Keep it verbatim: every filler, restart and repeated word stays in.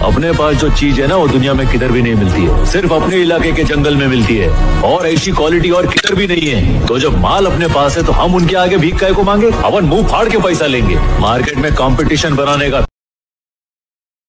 अपने पास जो चीज है ना वो दुनिया में किधर भी नहीं मिलती है, सिर्फ अपने इलाके के जंगल में मिलती है और ऐसी क्वालिटी और किधर भी नहीं है। तो जब माल अपने पास है तो हम उनके आगे भीख काहे को मांगे? अपन मुंह फाड़ के पैसा लेंगे। मार्केट में कंपटीशन बनाने का